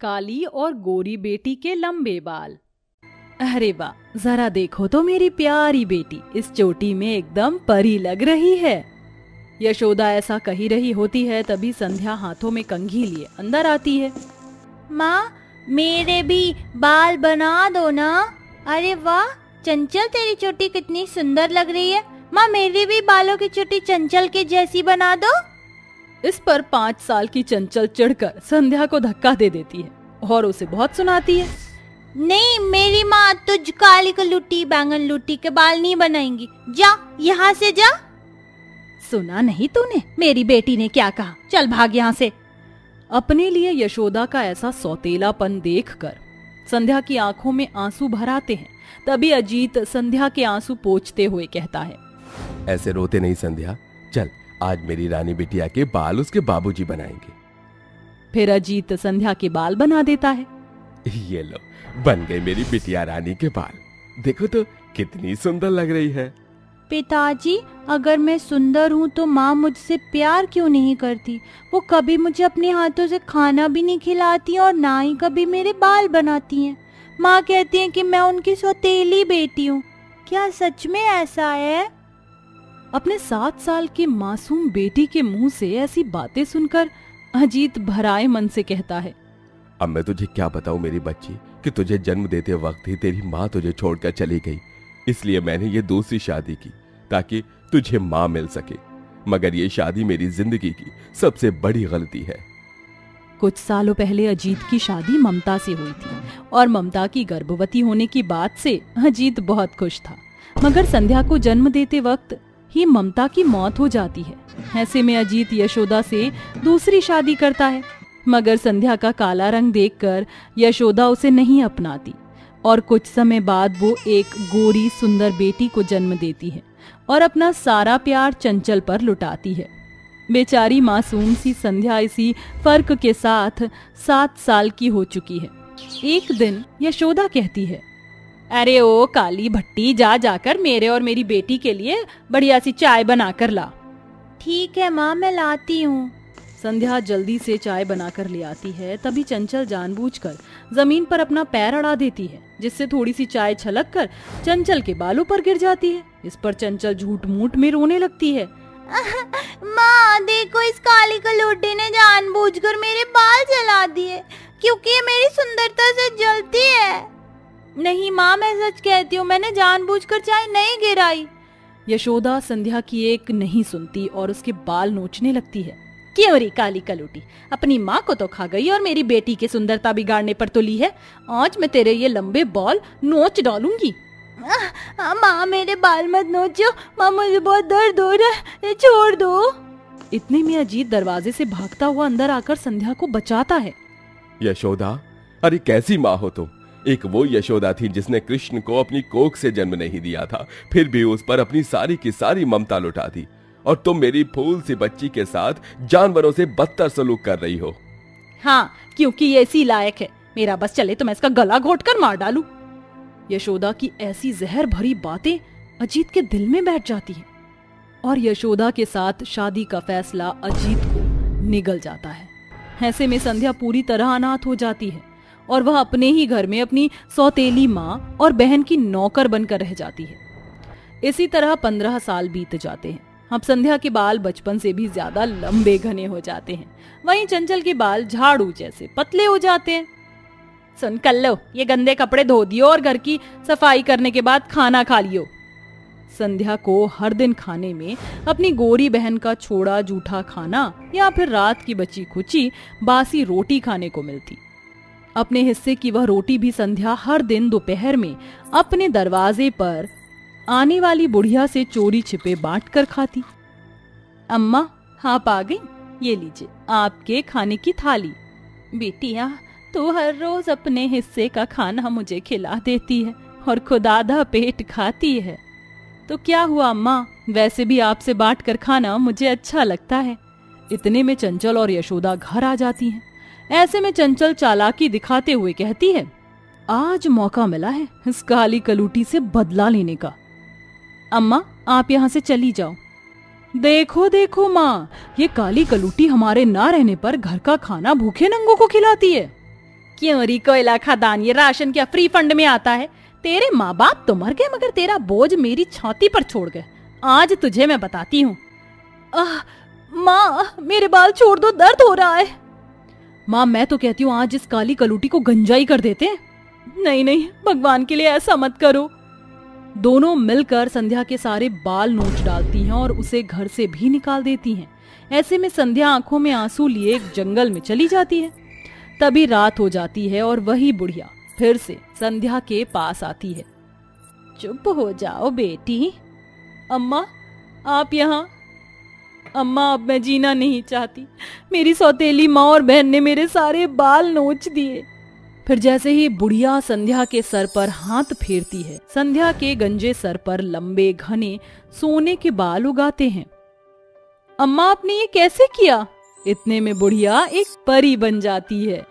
काली और गोरी बेटी के लंबे बाल। अरे वाह, जरा देखो तो मेरी प्यारी बेटी, इस चोटी में एकदम परी लग रही है। यशोदा ऐसा कही रही होती है, तभी संध्या हाथों में कंघी लिए अंदर आती है। माँ, मेरे भी बाल बना दो ना। अरे वाह चंचल, तेरी चोटी कितनी सुंदर लग रही है। माँ, मेरी भी बालों की चोटी चंचल के जैसी बना दो। इस पर 5 साल की चंचल चिढ़कर संध्या को धक्का दे देती है और उसे बहुत सुनाती है। नहीं, मेरी माँ तुझ काली कलूटी बैंगन लूटी के बाल नहीं बनाएंगी। जा यहाँ से जा। सुना नहीं तूने मेरी बेटी ने क्या कहा? चल भाग यहाँ से। अपने लिए यशोदा का ऐसा सौतेलापन देखकर संध्या की आंखों में आंसू भर आते हैं। तभी अजीत संध्या के आंसू पोंछते हुए कहता है, ऐसे रोते नहीं संध्या, चल आज मेरी रानी बिटिया के बाल उसके बाबूजी बनाएंगे। फिर अजीत संध्या के बाल बना देता है। ये लो, बन गई मेरी बिटिया रानी के बाल। देखो तो कितनी सुंदर लग रही है। पिताजी, अगर मैं सुंदर हूँ तो माँ मुझसे प्यार क्यों नहीं करती? वो कभी मुझे अपने हाथों से खाना भी नहीं खिलाती और ना ही कभी मेरे बाल बनाती हैं। माँ कहती है कि मैं उनकी सौतेली बेटी हूँ। क्या सच में ऐसा है? अपने 7 साल की मासूम बेटी के मुंह से ऐसी बातें सुनकर अजीत भराए मन से कहता है, अब मैं तुझे क्या बताऊं मेरी बच्ची कि तुझे जन्म देते वक्त ही तेरी माँ तुझे छोड़कर चली गई। इसलिए मैंने ये दूसरी शादी की ताकि तुझे माँ मिल सके, मगर ये शादी मेरी जिंदगी की सबसे बड़ी गलती है। कुछ सालों पहले अजीत की शादी ममता से हुई थी और ममता की गर्भवती होने की बात से अजीत बहुत खुश था, मगर संध्या को जन्म देते वक्त ही ममता की मौत हो जाती है। ऐसे में अजीत यशोदा से दूसरी शादी करता है, मगर संध्या का काला रंग देखकर यशोदा उसे नहीं अपनाती और कुछ समय बाद वो एक गोरी सुंदर बेटी को जन्म देती है और अपना सारा प्यार चंचल पर लुटाती है। बेचारी मासूम सी संध्या इसी फर्क के साथ 7 साल की हो चुकी है। एक दिन यशोदा कहती है, अरे ओ काली भट्टी, जा जाकर मेरे और मेरी बेटी के लिए बढ़िया सी चाय बना कर ला। ठीक है माँ, मैं लाती हूँ। संध्या जल्दी से चाय बनाकर ले आती है। तभी चंचल जानबूझकर जमीन पर अपना पैर अड़ा देती है, जिससे थोड़ी सी चाय छलककर चंचल के बालों पर गिर जाती है। इस पर चंचल झूठ मूठ में रोने लगती है। माँ देखो, इस काली कलूटी ने जानबूझकर मेरे बाल जला दिए, क्योंकि ये मेरी सुंदरता से जलती है। नहीं माँ, मैं सच कहती हूँ, मैंने जानबूझकर चाय नहीं गिराई। यशोदा संध्या की एक नहीं सुनती और उसके बाल नोचने लगती है। क्यों रे काली कलूटी, अपनी माँ को तो खा गई और मेरी बेटी की सुंदरता बिगाड़ने पर तुली है। आज मैं तेरे ये लंबे बाल नोच डालूंगी। माँ, मेरे बाल मत नोचो माँ, मुझे बहुत दर्द हो रहा है, छोड़ दो। इतने में अजीत दरवाजे से भागता हुआ अंदर आकर संध्या को बचाता है। यशोदा, अरे कैसी माँ हो तुम? एक वो यशोदा थी जिसने कृष्ण को अपनी कोख से जन्म नहीं दिया था, फिर भी उस पर अपनी सारी की सारी ममता लुटा दी, और तुम मेरी फूल सी बच्ची के साथ जानवरों से बदतर सलूक कर रही हो। हाँ, क्योंकि ये इसी लायक है। मेरा बस चले तो मैं इसका गला घोटकर मार डालूं। यशोदा की ऐसी जहर भरी बातें अजीत के दिल में बैठ जाती हैं और यशोदा के साथ शादी का फैसला अजीत को निगल जाता है। ऐसे में संध्या पूरी तरह अनाथ हो जाती है और वह अपने ही घर में अपनी सौतेली माँ और बहन की नौकर बनकर रह जाती है। इसी तरह 15 साल बीत जाते हैं। अब संध्या के बाल बचपन से भी ज्यादा लंबे घने हो जाते हैं, वहीं चंचल के बाल झाड़ू जैसे पतले हो जाते हैं। सुन कल्लो, ये गंदे कपड़े धो दियो और घर की सफाई करने के बाद खाना खा लियो। संध्या को हर दिन खाने में अपनी गोरी बहन का छोड़ा जूठा खाना या फिर रात की बची खुची बासी रोटी खाने को मिलती। अपने हिस्से की वह रोटी भी संध्या हर दिन दोपहर में अपने दरवाजे पर आने वाली बुढ़िया से चोरी छिपे बांट कर खाती। अम्मा, आप आ गई, ये लीजिए आपके खाने की थाली। बेटिया, तू हर रोज अपने हिस्से का खाना मुझे खिला देती है और खुद आधा पेट खाती है, तो क्या हुआ अम्मा, वैसे भी आपसे बांट कर खाना मुझे अच्छा लगता है। इतने में चंचल और यशोदा घर आ जाती हैं। ऐसे में चंचल चालाकी दिखाते हुए कहती है, आज मौका मिला है इस काली कलूटी से बदला लेने का। अम्मा, आप यहाँ से चली जाओ। देखो देखो माँ, ये काली कलूटी हमारे ना रहने पर घर का खाना भूखे नंगों को खिलाती है। क्यों री कोयला खदान, ये राशन क्या फ्री फंड में आता है? तेरे माँ बाप तो मर गए मगर तेरा बोझ मेरी छाती पर छोड़ गए। आज तुझे मैं बताती हूँ। माँ मेरे बाल छोड़ दो, दर्द हो रहा है। माँ मैं तो कहती हूँ आज इस काली कलूटी को गंजाई कर देते हैं। नहीं नहीं भगवान के लिए ऐसा मत करो। दोनों मिलकर संध्या के सारे बाल नोच डालती हैं और उसे घर से भी निकाल देती हैं। ऐसे में संध्या आंखों में आंसू लिए एक जंगल में चली जाती है। तभी रात हो जाती है और वही बुढ़िया फिर से संध्या के पास आती है। चुप हो जाओ बेटी। अम्मा आप यहाँ? अम्मा अब मैं जीना नहीं चाहती। मेरी सौतेली माँ और बहन ने मेरे सारे बाल नोच दिए। फिर जैसे ही बुढ़िया संध्या के सर पर हाथ फेरती है, संध्या के गंजे सर पर लंबे घने सोने के बाल उगाते हैं। अम्मा आपने ये कैसे किया? इतने में बुढ़िया एक परी बन जाती है।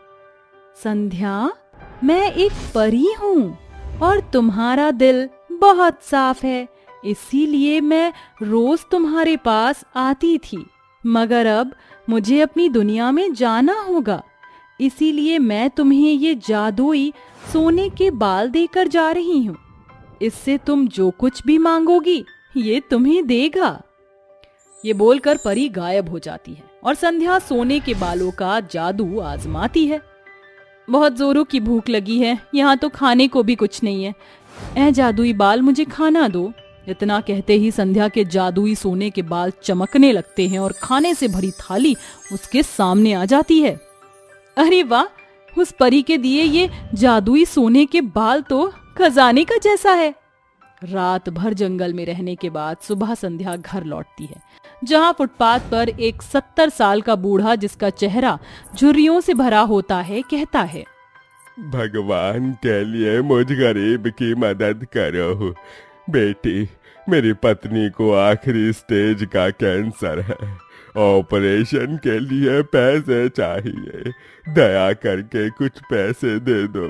संध्या मैं एक परी हूँ और तुम्हारा दिल बहुत साफ है, इसीलिए मैं रोज तुम्हारे पास आती थी। मगर अब मुझे अपनी दुनिया में जाना होगा, इसीलिए मैं तुम्हें ये जादुई सोने के बाल देकर जा रही हूँ। इससे तुम जो कुछ भी मांगोगी ये तुम्हें देगा। ये बोलकर परी गायब हो जाती है और संध्या सोने के बालों का जादू आजमाती है। बहुत जोरों की भूख लगी है, यहाँ तो खाने को भी कुछ नहीं है। ऐ जादुई बाल मुझे खाना दो। इतना कहते ही संध्या के जादुई सोने के बाल चमकने लगते हैं और खाने से भरी थाली उसके सामने आ जाती है। अरे वाह, उस परी के दिए ये जादुई सोने के बाल तो खजाने का जैसा है। रात भर जंगल में रहने के बाद सुबह संध्या घर लौटती है, जहाँ फुटपाथ पर एक 70 साल का बूढ़ा जिसका चेहरा झुर्रियों से भरा होता है कहता है, भगवान के लिए मुझ गरीब की मदद करो। बेटी, मेरी पत्नी को आखिरी स्टेज का कैंसर है, ऑपरेशन के लिए पैसे चाहिए। दया करके कुछ पैसे दे दो,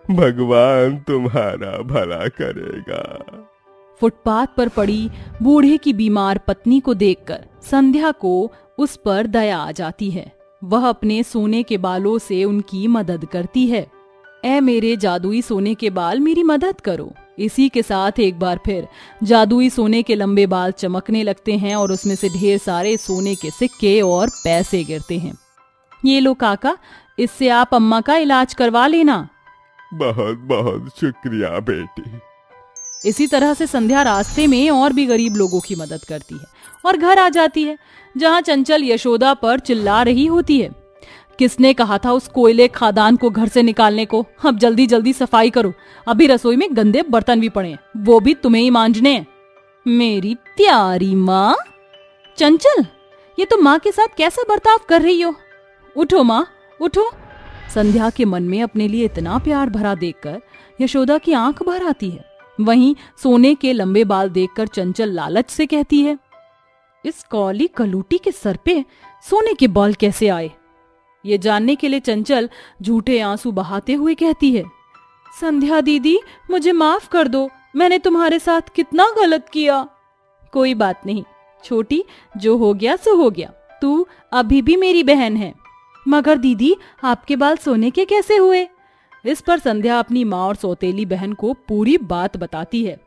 भगवान तुम्हारा भला करेगा। फुटपाथ पर पड़ी बूढ़े की बीमार पत्नी को देखकर संध्या को उस पर दया आ जाती है। वह अपने सोने के बालों से उनकी मदद करती है। ऐ मेरे जादुई सोने के बाल, मेरी मदद करो। इसी के साथ एक बार फिर जादुई सोने के लंबे बाल चमकने लगते हैं और उसमें से ढेर सारे सोने के सिक्के और पैसे गिरते हैं। ये लो काका, इससे आप अम्मा का इलाज करवा लेना। बहुत बहुत शुक्रिया बेटी। इसी तरह से संध्या रास्ते में और भी गरीब लोगों की मदद करती है और घर आ जाती है, जहाँ चंचल यशोदा पर चिल्ला रही होती है। किसने कहा था उस कोयले खादान को घर से निकालने को? अब जल्दी जल्दी सफाई करो, अभी रसोई में गंदे बर्तन भी पड़े हैं, वो भी तुम्हें ही मांजने हैं। मेरी प्यारी माँ। चंचल, ये तो माँ के साथ कैसा बर्ताव कर रही हो? उठो माँ, उठो। संध्या के मन में अपने लिए इतना प्यार भरा देखकर यशोदा की आंख भर आती है। वहीं सोने के लंबे बाल देखकर चंचल लालच से कहती है, इस काली कलूटी के सर पे सोने के बाल कैसे आए? ये जानने के लिए चंचल झूठे आंसू बहाते हुए कहती है, संध्या दीदी मुझे माफ कर दो, मैंने तुम्हारे साथ कितना गलत किया। कोई बात नहीं छोटी, जो हो गया सो हो गया, तू अभी भी मेरी बहन है। मगर दीदी आपके बाल सोने के कैसे हुए? इस पर संध्या अपनी माँ और सौतेली बहन को पूरी बात बताती है।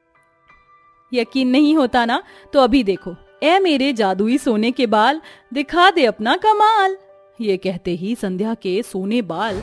यकीन नहीं होता ना, तो अभी देखो, ऐ मेरे जादुई सोने के बाल, दिखा दे अपना कमाल। ये कहते ही संध्या के सोने बाल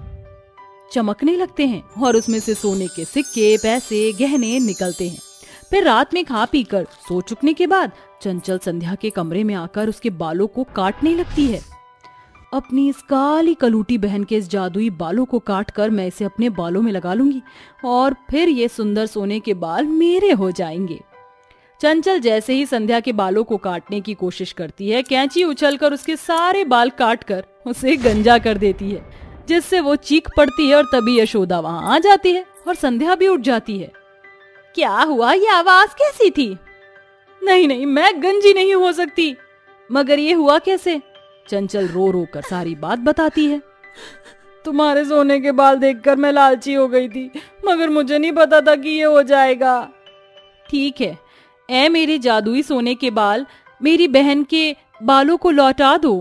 चमकने लगते हैं और उसमें से सोने के सिक्के, पैसे, गहने निकलते हैं। फिर रात में खा पी कर सो चुकने के बाद चंचल संध्या के कमरे में आकर उसके बालों को काटने लगती है। अपनी इस काली कलूटी बहन के इस जादुई बालों को काट कर मैं इसे अपने बालों में लगा लूंगी और फिर ये सुंदर सोने के बाल मेरे हो जाएंगे। चंचल जैसे ही संध्या के बालों को काटने की कोशिश करती है, कैंची उछलकर उसके सारे बाल काटकर उसे गंजा कर देती है, जिससे वो चीख पड़ती है और तभी यशोदा वहां आ जाती है और संध्या भी उठ जाती है। क्या हुआ? ये आवाज कैसी थी? नहीं नहीं, मैं गंजी नहीं हो सकती। मगर ये हुआ कैसे? चंचल रो रो कर सारी बात बताती है। तुम्हारे सोने के बाल देखकर मैं लालची हो गई थी, मगर मुझे नहीं पता था कि ये हो जाएगा। ठीक है, ऐ मेरे जादुई सोने के बाल, मेरी बहन के बालों को लौटा दो।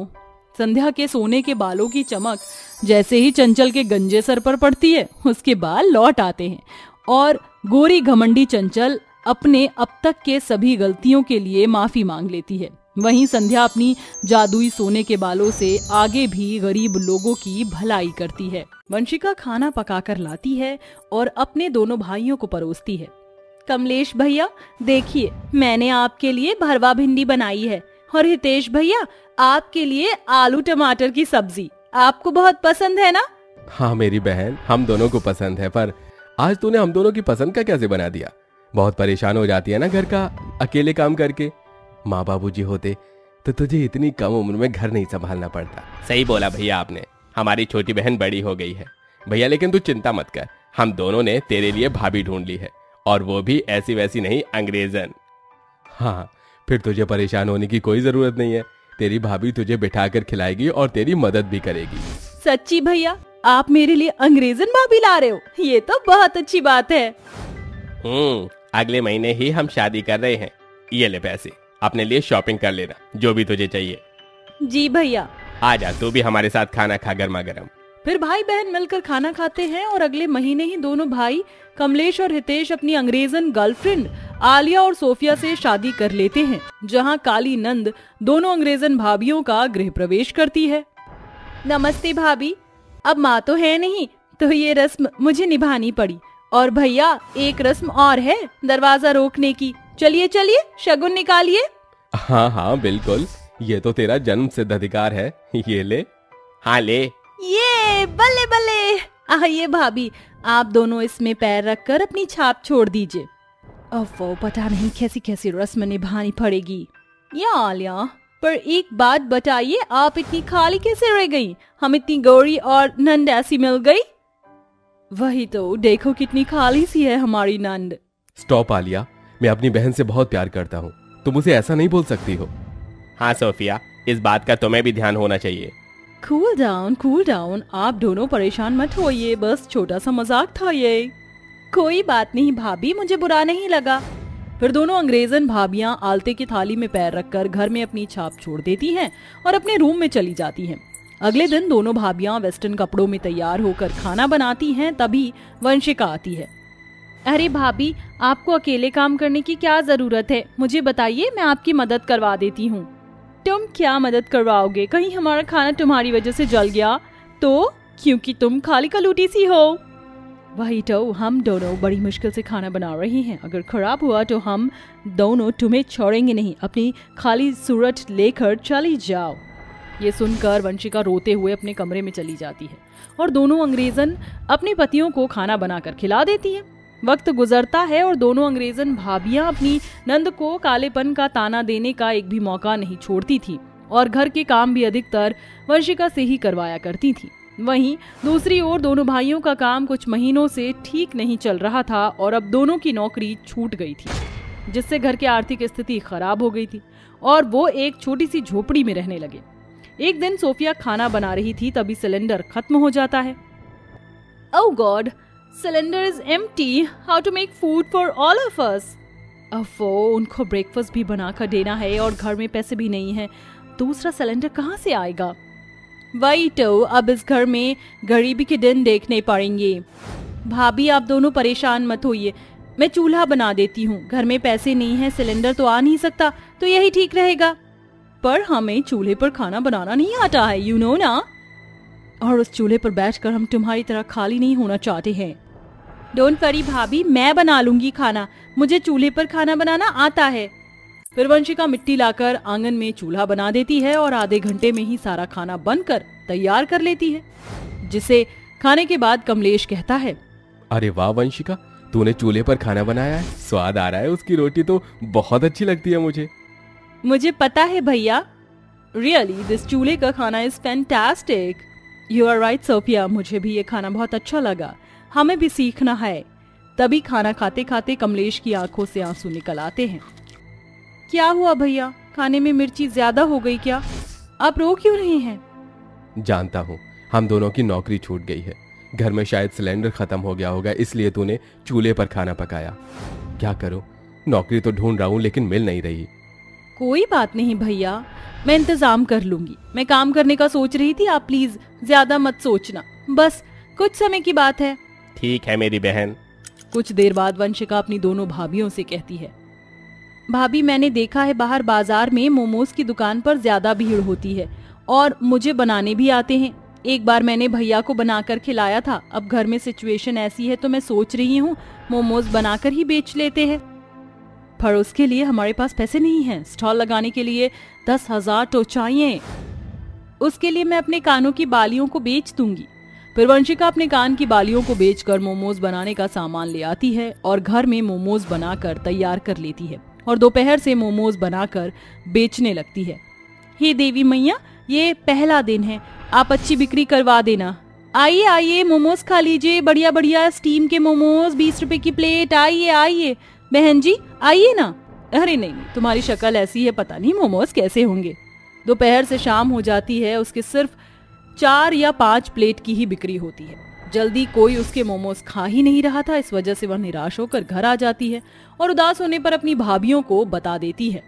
संध्या के सोने के बालों की चमक जैसे ही चंचल के गंजे सर पर पड़ती है, उसके बाल लौट आते हैं और गोरी घमंडी चंचल अपने अब तक के सभी गलतियों के लिए माफी मांग लेती है। वहीं संध्या अपनी जादुई सोने के बालों से आगे भी गरीब लोगों की भलाई करती है। वंशिका खाना पकाकर लाती है और अपने दोनों भाइयों को परोसती है। कमलेश भैया देखिए, मैंने आपके लिए भरवा भिंडी बनाई है, और हितेश भैया आपके लिए आलू टमाटर की सब्जी। आपको बहुत पसंद है ना? हाँ मेरी बहन, हम दोनों को पसंद है, पर आज तूने हम दोनों की पसंद का कैसे बना दिया? बहुत परेशान हो जाती है ना घर का अकेले काम करके। माँ बाबूजी होते तो तुझे इतनी कम उम्र में घर नहीं संभालना पड़ता। सही बोला भैया आपने, हमारी छोटी बहन बड़ी हो गई है। भैया लेकिन तू चिंता मत कर, हम दोनों ने तेरे लिए भाभी ढूंढ ली है, और वो भी ऐसी वैसी नहीं, अंग्रेजन। हाँ, फिर तुझे परेशान होने की कोई जरूरत नहीं है। तेरी भाभी तुझे बिठाकर खिलाएगी और तेरी मदद भी करेगी। सच्ची भैया, आप मेरे लिए अंग्रेजन भाभी ला रहे हो? ये तो बहुत अच्छी बात है। अगले महीने ही हम शादी कर रहे हैं। ये ले पैसे, अपने लिए शॉपिंग कर लेना, जो भी तुझे चाहिए। जी भैया। आजा तू भी हमारे साथ खाना खा गर्मा गर्म। फिर भाई बहन मिलकर खाना खाते हैं और अगले महीने ही दोनों भाई कमलेश और हितेश अपनी अंग्रेजन गर्लफ्रेंड आलिया और सोफिया से शादी कर लेते हैं, जहां काली नंद दोनों अंग्रेजन भाभियों का गृह प्रवेश करती है। नमस्ते भाभी, अब माँ तो है नहीं, तो ये रस्म मुझे निभानी पड़ी। और भैया एक रस्म और है, दरवाजा रोकने की। चलिए चलिए, शगुन निकालिए। हाँ हाँ बिल्कुल, ये तो तेरा जन्म सिद्ध अधिकार है। ये ले। हाँ ले। ये बल्ले बल्ले। आइए भाभी, आप दोनों इसमें पैर रखकर अपनी छाप छोड़ दीजिए। अब वो पता नहीं कैसी कैसी रस्म निभानी पड़ेगी। या आलिया, पर एक बात बताइए, आप इतनी खाली कैसे रह गई? हम इतनी गौरी और नंद ऐसी मिल गई। वही तो, देखो कितनी खाली सी है हमारी नंद। स्टॉप आलिया, मैं अपनी बहन से बहुत प्यार करता हूँ, तुम उसे ऐसा नहीं बोल सकती हो। हाँ सोफिया, इस बात का तुम्हें भी ध्यान होना चाहिए। कूल डाउन, आप दोनों परेशान मत होइए, बस छोटा सा मजाक था ये। कोई बात नहीं भाभी, मुझे बुरा नहीं लगा। फिर दोनों अंग्रेजन भाभियां आलते की थाली में पैर रखकर घर में अपनी छाप छोड़ देती हैं और अपने रूम में चली जाती हैं। अगले दिन दोनों भाभियां वेस्टर्न कपड़ों में तैयार होकर खाना बनाती हैं, तभी वंशिका आती है। अरे भाभी, आपको अकेले काम करने की क्या जरूरत है? मुझे बताइए, मैं आपकी मदद करवा देती हूँ। तुम क्या मदद करवाओगे? कहीं हमारा खाना तुम्हारी वजह से जल गया तो? क्योंकि तुम खाली कलूटी सी हो। वही तो, हम दोनों बड़ी मुश्किल से खाना बना रहे हैं, अगर खराब हुआ तो हम दोनों तुम्हें छोड़ेंगे नहीं। अपनी खाली सूरत लेकर चली जाओ। ये सुनकर वंशिका रोते हुए अपने कमरे में चली जाती है और दोनों अंग्रेजन अपने पतियों को खाना बनाकर खिला देती हैं। वक्त गुजरता है और दोनों अंग्रेजन भाभियां अपनी नंद को कालेपन का ताना देने का एक भी मौका नहीं छोड़ती थी और घर के काम भी अधिकतर वंशिका से ही करवाया करती थी। वहीं दूसरी ओर दोनों भाइयों का काम कुछ महीनों से ठीक नहीं चल रहा था और अब दोनों की नौकरी छूट गई थी, जिससे घर की आर्थिक स्थिति खराब हो गई थी और वो एक छोटी सी झोपड़ी में रहने लगे। एक दिन सोफिया खाना बना रही थी, तभी सिलेंडर खत्म हो जाता है। Oh God, cylinder is empty. How to make food for all of us. अब वो उनको ब्रेकफास्ट भी बनाकर देना है और घर में पैसे भी नहीं है, दूसरा सिलेंडर कहाँ से आएगा? वही तो, अब इस घर में गरीबी के दिन देखने पड़ेंगे। भाभी आप दोनों परेशान मत होइए, मैं चूल्हा बना देती हूँ। घर में पैसे नहीं है, सिलेंडर तो आ नहीं सकता, तो यही ठीक रहेगा। पर हमें चूल्हे पर खाना बनाना नहीं आता है, यू नो ना। और उस चूल्हे पर बैठकर हम तुम्हारी तरह खाली नहीं होना चाहते हैं। डोंट वरी भाभी, मैं बना लूंगी खाना, मुझे चूल्हे पर खाना बनाना आता है। फिर वंशिका मिट्टी लाकर आंगन में चूल्हा बना देती है और आधे घंटे में ही सारा खाना बनकर तैयार कर लेती है, जिसे खाने के बाद कमलेश कहता है, अरे वाह वंशिका, तूने चूल्हे पर खाना बनाया है, स्वाद आ रहा है, उसकी रोटी तो बहुत अच्छी लगती है मुझे। मुझे पता है भैया। रियली दिस चूल्हे का खाना is fantastic. You are right Sophia, मुझे भी ये खाना बहुत अच्छा लगा, हमें भी सीखना है। तभी खाना खाते खाते कमलेश की आंखों से आंसू निकल आते हैं। क्या हुआ भैया, खाने में मिर्ची ज्यादा हो गई क्या? आप रो क्यों रहे हैं? जानता हूँ, हम दोनों की नौकरी छूट गई है, घर में शायद सिलेंडर खत्म हो गया होगा, इसलिए तूने चूल्हे पर खाना पकाया। क्या करूँ, नौकरी तो ढूंढ रहा हूँ लेकिन मिल नहीं रही। कोई बात नहीं भैया, मैं इंतजाम कर लूंगी। मैं काम करने का सोच रही थी, आप प्लीज ज्यादा मत सोचना, बस कुछ समय की बात है। ठीक है मेरी बहन। कुछ देर बाद वंशिका अपनी दोनों भाभियों से कहती है, भाभी मैंने देखा है बाहर बाजार में मोमोज की दुकान पर ज्यादा भीड़ होती है और मुझे बनाने भी आते हैं। एक बार मैंने भैया को बनाकर खिलाया था। अब घर में सिचुएशन ऐसी है तो मैं सोच रही हूँ मोमोज बनाकर ही बेच लेते हैं, पर उसके लिए हमारे पास पैसे नहीं हैं। स्टॉल लगाने के लिए 10,000 तो चाहिए। उसके लिए मैं अपने कानों की बालियों को बेच दूंगी। फिर वंशिका अपने कान की बालियों को बेचकर मोमोज बनाने का सामान ले आती है और घर में मोमोज बनाकर तैयार कर लेती है और दोपहर से मोमोज बनाकर बेचने लगती है। हे देवी मैया, ये पहला दिन है, आप अच्छी बिक्री करवा देना। आइए आइए मोमोज खा लीजिए, बढ़िया बढ़िया स्टीम के मोमोज, 20 रुपए की प्लेट। आइए आइए बहन जी, आइए ना। अरे नहीं, तुम्हारी शक्ल ऐसी है, पता नहीं मोमोज कैसे होंगे। दोपहर से शाम हो जाती है, उसके सिर्फ 4 या 5 प्लेट की ही बिक्री होती है। जल्दी कोई उसके मोमोज खा ही नहीं रहा था। इस वजह से वह निराश होकर घर आ जाती है और उदास होने पर अपनी भाभियों को बता देती है।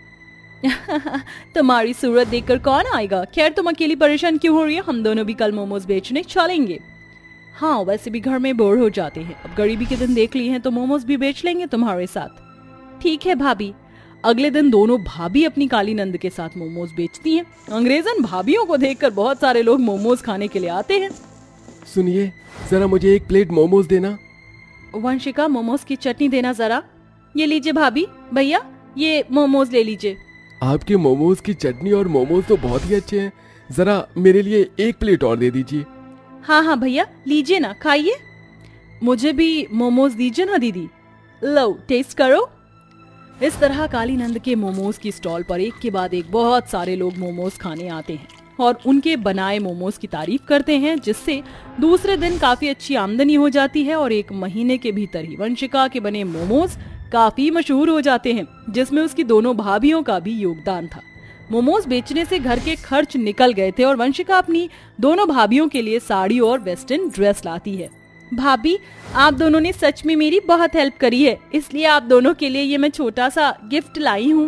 तुम्हारी सूरत देखकर कौन आएगा। खैर तुम अकेली परेशान क्यों हो रही हो, हम दोनों भी कल मोमोज बेचने चलेंगे। हाँ वैसे भी घर में बोर हो जाते हैं, अब गरीबी के दिन देख लिए हैं तो मोमोज भी बेच लेंगे तुम्हारे साथ। ठीक है भाभी। अगले दिन दोनों भाभी अपनी काली नंद के साथ मोमोज बेचती हैं। अंग्रेजन भाभियों को देखकर बहुत सारे लोग मोमोज खाने के लिए आते हैं। सुनिए, जरा मुझे 1 प्लेट मोमोज देना। वंशिका, मोमोज की चटनी देना जरा। ये लीजिए भाभी। भैया ये मोमोज ले लीजिए। आपके मोमोज की चटनी और मोमोज तो बहुत ही अच्छे हैं, जरा मेरे लिए 1 प्लेट और दे दीजिए। हाँ हाँ भैया, लीजिए ना, खाइए। मुझे भी मोमोज दीजिए ना दीदी। लो टेस्ट करो। इस तरह काली नंद के मोमोज की स्टॉल पर एक के बाद एक बहुत सारे लोग मोमोज खाने आते हैं और उनके बनाए मोमोज की तारीफ करते हैं, जिससे दूसरे दिन काफी अच्छी आमदनी हो जाती है और 1 महीने के भीतर ही वंशिका के बने मोमोज काफी मशहूर हो जाते हैं, जिसमें उसकी दोनों भाभियों का भी योगदान था। मोमोज बेचने से घर के खर्च निकल गए थे और वंशिका अपनी दोनों भाभियों के लिए साड़ी और वेस्टर्न ड्रेस लाती है। भाभी, आप दोनों ने सच में मेरी बहुत हेल्प करी है, इसलिए आप दोनों के लिए ये मैं छोटा सा गिफ्ट लाई हूँ।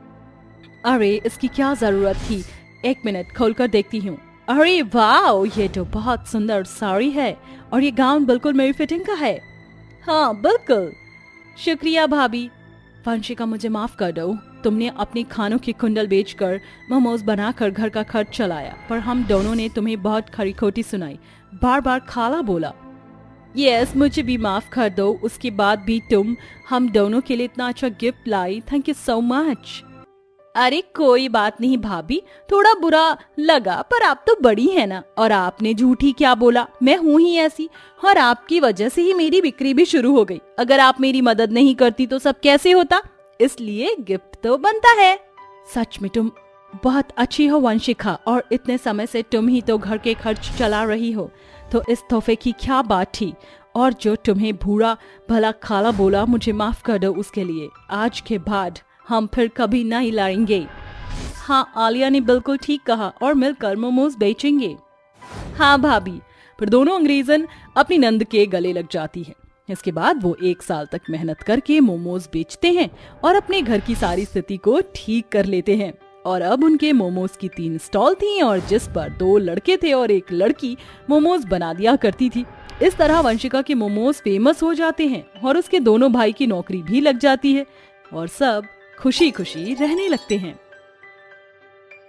अरे इसकी क्या जरूरत थी, 1 मिनट खोलकर देखती हूँ। अरे वाह, ये तो बहुत सुंदर साड़ी है और ये गाउन बिल्कुल मेरी फिटिंग का है। हाँ बिल्कुल, शुक्रिया भाभी। वंशिका, मुझे माफ कर दो, तुमने अपने खानों के कुंडल बेचकर मोमोज बनाकर घर का खर्च चलाया, पर हम दोनों ने तुम्हें बहुत खरी खोटी सुनाई, बार बार खाला बोला। यस, मुझे भी माफ कर दो, उसके बाद भी तुम हम दोनों के लिए इतना अच्छा गिफ्ट लाई, थैंक यू सो मच। अरे कोई बात नहीं भाभी, थोड़ा बुरा लगा पर आप तो बड़ी है ना, और आपने झूठी क्या बोला, मैं हूँ ही ऐसी, और आपकी वजह से ही मेरी बिक्री भी शुरू हो गई। अगर आप मेरी मदद नहीं करती तो सब कैसे होता, इसलिए गिफ्ट तो बनता है। सच में तुम बहुत अच्छी हो वंशिका, और इतने समय से तुम ही तो घर के खर्च चला रही हो, तो इस तोहफे की क्या बात थी। और जो तुम्हें बुरा भला खाला बोला, मुझे माफ कर दो उसके लिए। आज के बाद हम फिर कभी नहीं लड़ेंगे। हाँ, आलिया ने बिल्कुल ठीक कहा, और मिलकर मोमोज बेचेंगे। हाँ भाभी। फिर दोनों अंग्रेजन अपनी नंद के गले लग जाती है। इसके बाद वो 1 साल तक मेहनत करके मोमोज बेचते हैं और अपने घर की सारी स्थिति को ठीक कर लेते हैं। और अब उनके मोमोज की 3 स्टॉल थी, और जिस पर 2 लड़के थे और 1 लड़की मोमोज बना दिया करती थी। इस तरह वंशिका के मोमोज फेमस हो जाते हैं और उसके दोनों भाई की नौकरी भी लग जाती है और सब खुशी खुशी रहने लगते हैं।